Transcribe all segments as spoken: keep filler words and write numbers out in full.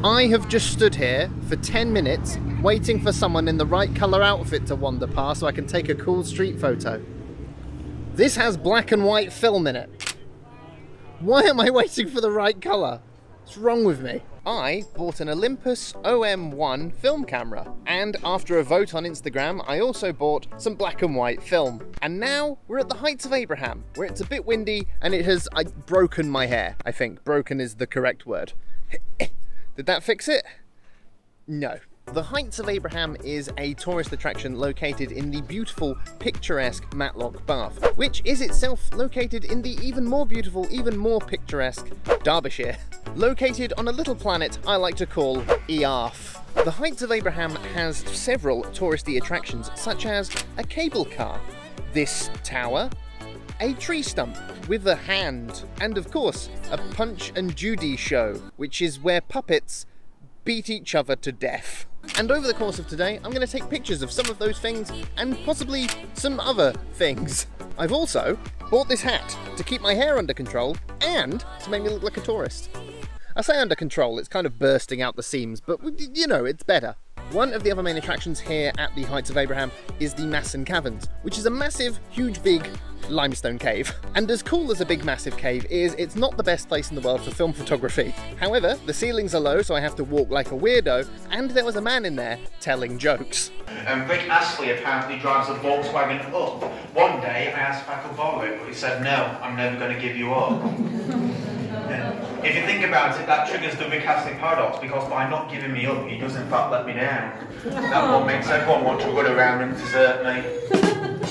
I have just stood here for ten minutes waiting for someone in the right colour outfit to wander past so I can take a cool street photo. This has black and white film in it. Why am I waiting for the right colour? What's wrong with me? I bought an Olympus O M one film camera, and after a vote on Instagram I also bought some black and white film. And now we're at the Heights of Abraham, where it's a bit windy and it has I, broken my hair. I think broken is the correct word. Did that fix it? No. The Heights of Abraham is a tourist attraction located in the beautiful, picturesque Matlock Bath, which is itself located in the even more beautiful, even more picturesque Derbyshire, located on a little planet I like to call Earth. The Heights of Abraham has several touristy attractions, such as a cable car, this tower, a tree stump with a hand, and of course, a Punch and Judy show, which is where puppets beat each other to death. And over the course of today, I'm going to take pictures of some of those things and possibly some other things. I've also bought this hat to keep my hair under control and to make me look like a tourist. I say under control, it's kind of bursting out the seams, but you know, it's better. One of the other main attractions here at the Heights of Abraham is the Masson Caverns, which is a massive, huge, big limestone cave. And as cool as a big, massive cave is, it's not the best place in the world for film photography. However, the ceilings are low, so I have to walk like a weirdo, and there was a man in there telling jokes. And Rick Astley apparently drives a Volkswagen up. One day I asked if I could borrow it, but he said, no, I'm never going to give you up. If you think about it, that triggers the Rick Astley paradox, because by not giving me up, he does in fact let me down. That one makes everyone want to run around and desert me.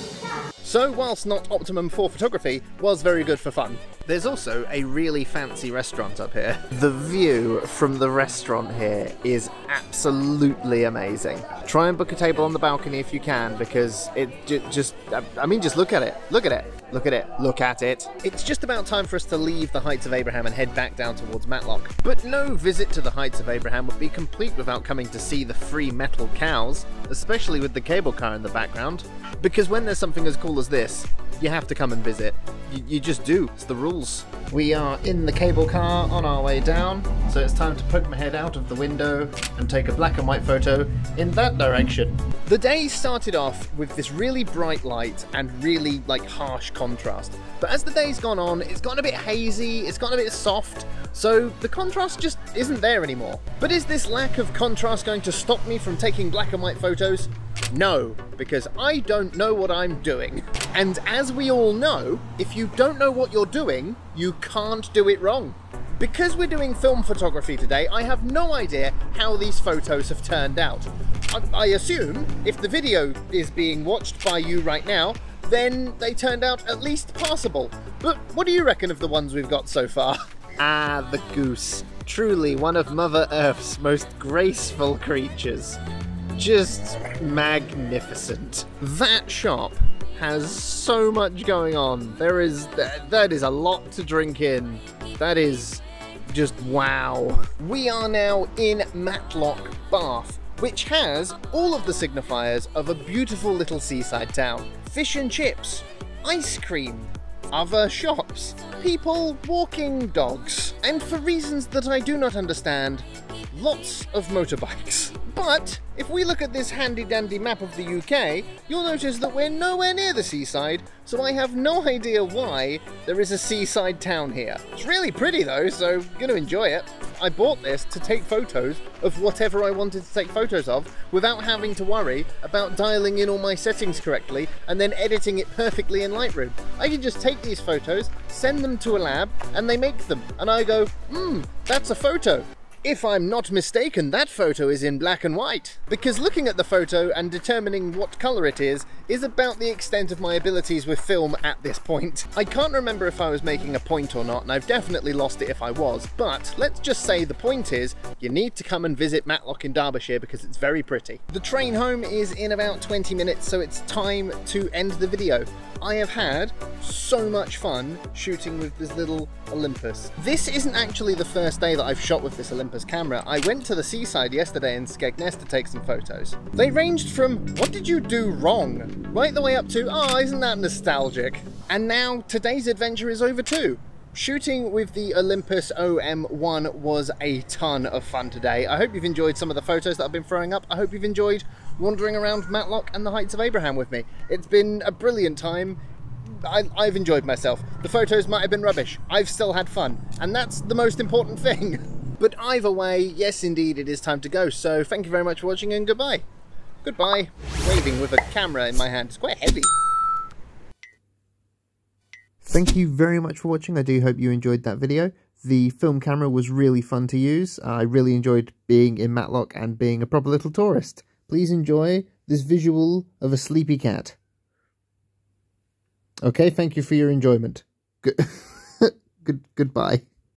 So, whilst not optimum for photography, was very good for fun. There's also a really fancy restaurant up here. The view from the restaurant here is absolutely amazing. Try and book a table on the balcony if you can, because it j just, I mean, just look at it, look at it, look at it, look at it. It's just about time for us to leave the Heights of Abraham and head back down towards Matlock. But no visit to the Heights of Abraham would be complete without coming to see the free metal cows, especially with the cable car in the background. Because when there's something as cool as this, you have to come and visit. You, you just do, it's the rules. We are in the cable car on our way down, so it's time to poke my head out of the window and take a black and white photo in that direction. The day started off with this really bright light and really like harsh contrast, but as the day's gone on, it's gotten a bit hazy, it's gotten a bit soft, so the contrast just isn't there anymore. But is this lack of contrast going to stop me from taking black and white photos? No, because I don't know what I'm doing. And as we all know, if you don't know what you're doing, you can't do it wrong. Because we're doing film photography today, I have no idea how these photos have turned out. I, I assume if the video is being watched by you right now, then they turned out at least passable. But what do you reckon of the ones we've got so far? Ah, the goose. Truly one of Mother Earth's most graceful creatures. Just magnificent. That shop has so much going on. There is, that is a lot to drink in. That is just wow. We are now in Matlock Bath, which has all of the signifiers of a beautiful little seaside town. Fish and chips, ice cream, other shops, people walking dogs, and for reasons that I do not understand, lots of motorbikes. But if we look at this handy dandy map of the U K, you'll notice that we're nowhere near the seaside, so I have no idea why there is a seaside town here. It's really pretty though, so I'm gonna enjoy it. I bought this to take photos of whatever I wanted to take photos of without having to worry about dialing in all my settings correctly and then editing it perfectly in Lightroom. I can just take these photos, send them to a lab, and they make them, and I go, hmm, that's a photo. If I'm not mistaken, that photo is in black and white. Because looking at the photo and determining what colour it is, is about the extent of my abilities with film at this point. I can't remember if I was making a point or not, and I've definitely lost it if I was, but let's just say the point is, you need to come and visit Matlock in Derbyshire because it's very pretty. The train home is in about twenty minutes, so it's time to end the video. I have had so much fun shooting with this little Olympus. This isn't actually the first day that I've shot with this Olympus camera. I went to the seaside yesterday in Skegness to take some photos. They ranged from, what did you do wrong? Right the way up to, oh, isn't that nostalgic? And now today's adventure is over too. Shooting with the Olympus O M one was a ton of fun today. I hope you've enjoyed some of the photos that I've been throwing up. I hope you've enjoyed wandering around Matlock and the Heights of Abraham with me. It's been a brilliant time. I, I've enjoyed myself. The photos might have been rubbish. I've still had fun, and that's the most important thing. But either way, yes indeed, it is time to go. So thank you very much for watching, and goodbye. Goodbye. Waving with a camera in my hand. It's quite heavy. Thank you very much for watching. I do hope you enjoyed that video. The film camera was really fun to use. I really enjoyed being in Matlock and being a proper little tourist. Please enjoy this visual of a sleepy cat. Okay, thank you for your enjoyment. Good, Good goodbye.